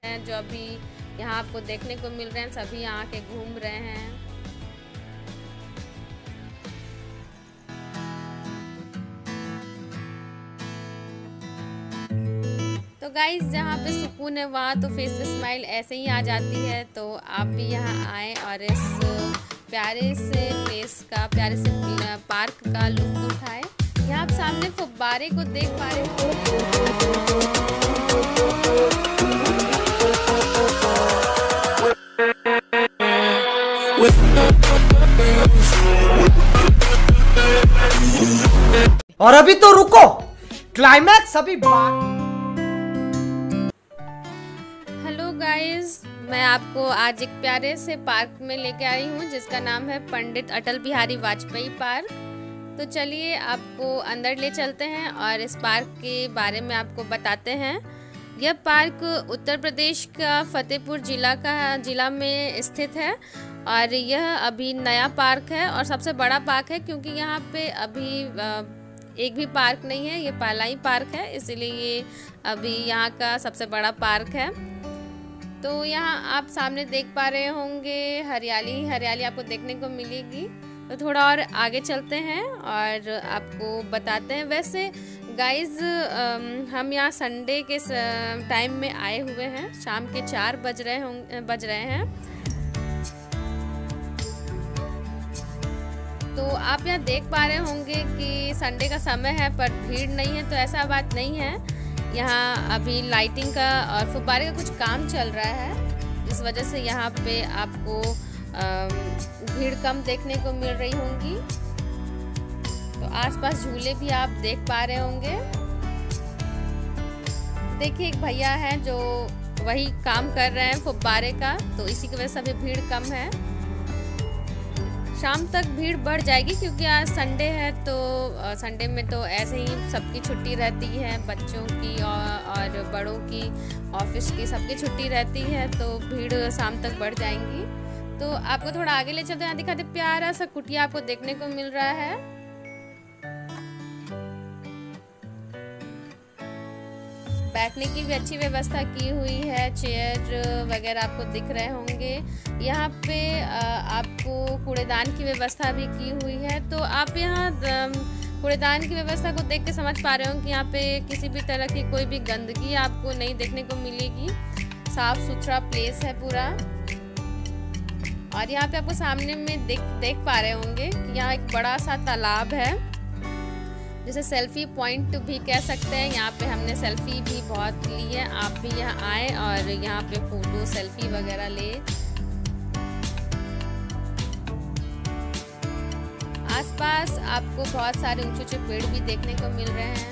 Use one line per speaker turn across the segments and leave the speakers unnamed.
हैं जो अभी यहाँ आपको देखने को मिल रहे हैं, सभी यहाँ के घूम रहे हैं। तो गाइस जहाँ पे सुकून है वहाँ तो फेस पे स्माइल ऐसे ही आ जाती है। तो आप भी यहाँ आएँ और इस प्यारे से प्लेस का, प्यारे से पार्क का लुत्फ उठाएं। यहाँ आप सामने फुब्बारे को देख पा रहे हो।
और अभी तो रुको, क्लाइमैक्स अभी बाकी।
हेलो गाइस, मैं आपको आज एक प्यारे से पार्क में लेके आई हूँ जिसका नाम है पंडित अटल बिहारी वाजपेयी पार्क। तो चलिए आपको अंदर ले चलते हैं और इस पार्क के बारे में आपको बताते हैं। यह पार्क उत्तर प्रदेश का फतेहपुर जिला में स्थित है और यह अभी नया पार्क है और सबसे बड़ा पार्क है, क्योंकि यहाँ पे अभी एक भी पार्क नहीं है, ये पहला ही पार्क है, इसीलिए ये अभी यहाँ का सबसे बड़ा पार्क है। तो यहाँ आप सामने देख पा रहे होंगे हरियाली हरियाली आपको देखने को मिलेगी। तो थोड़ा और आगे चलते हैं और आपको बताते हैं। वैसे गाइस हम यहाँ संडे के टाइम में आए हुए हैं, शाम के 4 बज रहे हैं। तो आप यहाँ देख पा रहे होंगे कि संडे का समय है पर भीड़ नहीं है, तो ऐसा बात नहीं है। यहाँ अभी लाइटिंग का और फुब्बारे का कुछ काम चल रहा है, इस वजह से यहाँ पे आपको भीड़ कम देखने को मिल रही होंगी। तो आसपास झूले भी आप देख पा रहे होंगे। देखिए एक भैया हैं जो वही काम कर रहे हैं फुब्बारे का, तो इसी की वजह से अभी भीड़ कम है। शाम तक भीड़ बढ़ जाएगी क्योंकि आज संडे है, तो संडे में तो ऐसे ही सबकी छुट्टी रहती है, बच्चों की और बड़ों की, ऑफिस की, सबकी छुट्टी रहती है, तो भीड़ शाम तक बढ़ जाएंगी। तो आपको थोड़ा आगे ले चलते हैं, यहाँ दिखाते प्यारा सा कुटिया आपको देखने को मिल रहा है। बैठने की भी अच्छी व्यवस्था की हुई है, चेयर वगैरह आपको दिख रहे होंगे। यहाँ पे आपको कूड़ेदान की व्यवस्था भी की हुई है। तो आप यहाँ कूड़ेदान की व्यवस्था को देख के समझ पा रहे हो कि यहाँ पे किसी भी तरह की कोई भी गंदगी आपको नहीं देखने को मिलेगी, साफ सुथरा प्लेस है पूरा। और यहाँ पे आपको सामने में देख पा रहे होंगे कि यहाँ एक बड़ा सा तालाब है, जिसे सेल्फी पॉइंट भी कह सकते हैं। यहाँ पे हमने सेल्फी भी बहुत ली है। आप भी यहाँ आए और यहाँ पे फोटो सेल्फी वगैरह ले। आसपास आपको बहुत सारे ऊंचे ऊंचे पेड़ भी देखने को मिल रहे हैं।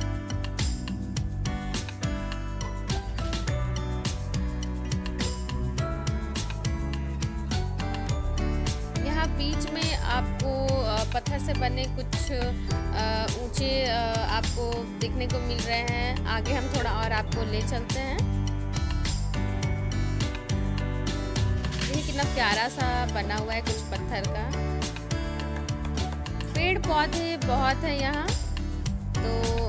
यहाँ बीच में आपको पत्थर से बने कुछ ऊंचे आपको देखने को मिल रहे हैं। आगे हम थोड़ा और आपको ले चलते हैं। देखिए कितना प्यारा सा बना हुआ है कुछ पत्थर का। पेड़ पौधे बहुत है यहाँ, तो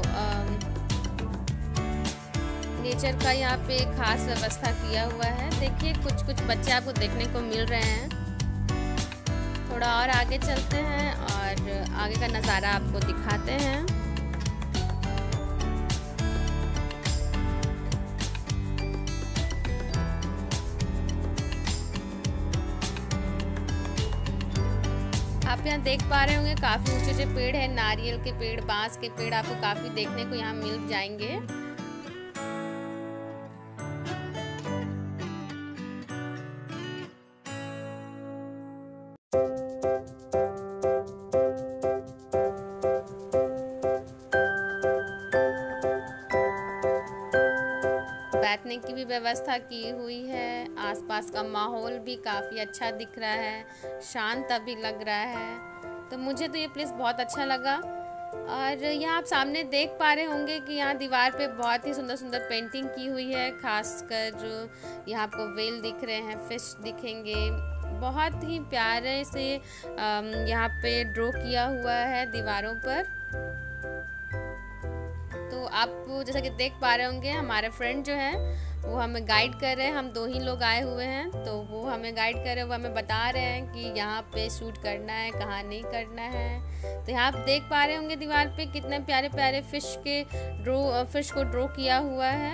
नेचर का यहाँ पे खास व्यवस्था किया हुआ है। देखिए कुछ बच्चे आपको देखने को मिल रहे हैं। थोड़ा और आगे चलते हैं और आगे का नज़ारा आपको दिखाते हैं। आप यहाँ देख पा रहे होंगे काफ़ी ऊंचे ऊंचे पेड़ हैं, नारियल के पेड़, बांस के पेड़ आपको काफ़ी देखने को यहाँ मिल जाएंगे। बैठने की भी व्यवस्था की हुई है। आसपास का माहौल भी काफ़ी अच्छा दिख रहा है, शांत अभी लग रहा है। तो मुझे तो ये प्लेस बहुत अच्छा लगा। और यहाँ आप सामने देख पा रहे होंगे कि यहाँ दीवार पे बहुत ही सुंदर सुंदर पेंटिंग की हुई है। खासकर जो यहाँ आपको व्हेल दिख रहे हैं, फिश दिखेंगे, बहुत ही प्यारे से यहाँ पे ड्रॉ किया हुआ है दीवारों पर। तो आप जैसा कि देख पा रहे होंगे हमारे फ्रेंड जो हैं वो हमें गाइड कर रहे हैं। हम 2 ही लोग आए हुए हैं, तो वो हमें गाइड कर रहे हैं, वो हमें बता रहे हैं कि यहाँ पे शूट करना है, कहाँ नहीं करना है। तो यहाँ आप देख पा रहे होंगे दीवार पे कितने प्यारे प्यारे फिश को ड्रॉ किया हुआ है,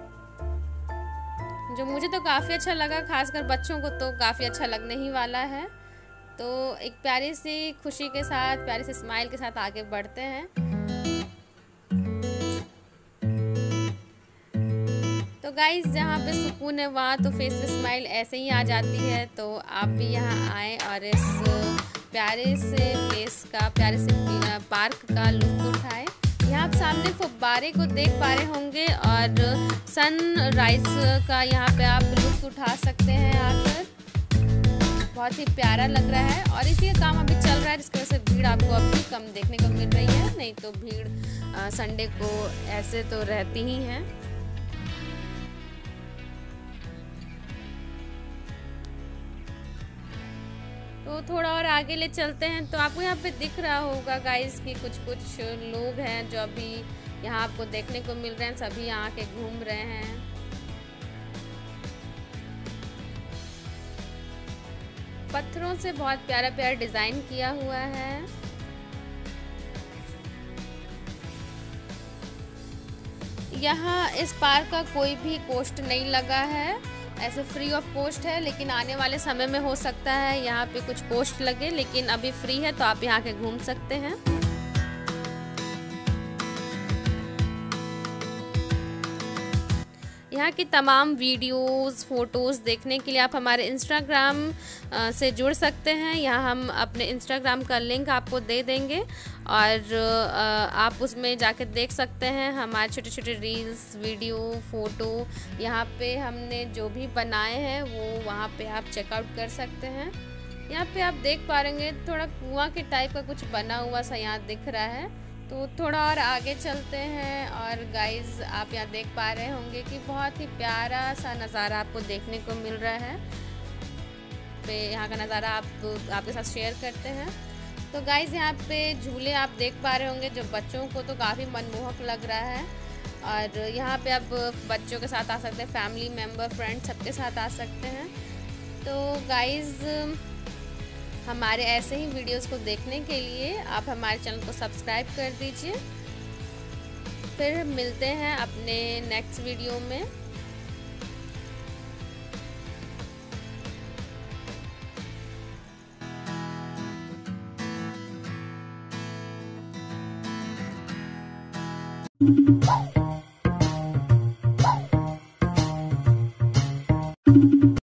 जो मुझे तो काफ़ी अच्छा लगा। खासकर बच्चों को तो काफ़ी अच्छा लगने ही वाला है। तो एक प्यारी सी खुशी के साथ, प्यारी सी स्माइल के साथ आगे बढ़ते हैं। तो गाइस, जहाँ पे सुकून है वहाँ तो फेस पे स्माइल ऐसे ही आ जाती है। तो आप भी यहाँ आएँ और इस प्यारे से प्लेस का, प्यारे से पार्क का लुत्फ़ उठाएं। यहाँ आप सामने फुब्बारे को देख पा रहे होंगे और सनराइज का यहाँ पे आप लुत्फ़ उठा सकते हैं आकर। बहुत ही प्यारा लग रहा है और इसी का काम अभी चल रहा है, जिसकी वजह से भीड़ आपको अभी कम देखने को मिल रही है। नहीं तो भीड़ संडे को ऐसे तो रहती ही है। तो थोड़ा और आगे ले चलते हैं। तो आपको यहाँ पे दिख रहा होगा गाइस कि कुछ लोग हैं जो अभी यहाँ आपको देखने को मिल रहे हैं। सभी यहाँ के घूम रहे हैं। पत्थरों से बहुत प्यारा प्यारा डिज़ाइन किया हुआ है। यहाँ इस पार्क का कोई भी कॉस्ट नहीं लगा है, ऐसे फ्री ऑफ कॉस्ट है। लेकिन आने वाले समय में हो सकता है यहाँ पे कुछ कॉस्ट लगे, लेकिन अभी फ्री है तो आप यहाँ के घूम सकते हैं। यहाँ की तमाम वीडियोस, फ़ोटोज़ देखने के लिए आप हमारे इंस्टाग्राम से जुड़ सकते हैं। यहाँ हम अपने इंस्टाग्राम का लिंक आपको दे देंगे और आप उसमें जाके देख सकते हैं हमारे छोटे छोटे रील्स, वीडियो, फ़ोटो। यहाँ पे हमने जो भी बनाए हैं वो वहाँ पे आप चेकआउट कर सकते हैं। यहाँ पे आप देख पा रहेंगे थोड़ा कुआं के टाइप का कुछ बना हुआ सा यहाँ दिख रहा है। तो थोड़ा और आगे चलते हैं और गाइस, आप यहाँ देख पा रहे होंगे कि बहुत ही प्यारा सा नज़ारा आपको देखने को मिल रहा है। यहाँ का नज़ारा आपके साथ शेयर करते हैं। तो गाइस, यहाँ पे झूले आप देख पा रहे होंगे जो बच्चों को तो काफ़ी मनमोहक लग रहा है। और यहाँ पे आप बच्चों के साथ आ सकते हैं, फैमिली मेम्बर, फ्रेंड्स सबके साथ आ सकते हैं। तो गाइस, हमारे ऐसे ही वीडियोस को देखने के लिए आप हमारे चैनल को सब्सक्राइब कर दीजिए। फिर मिलते हैं अपने नेक्स्ट वीडियो में।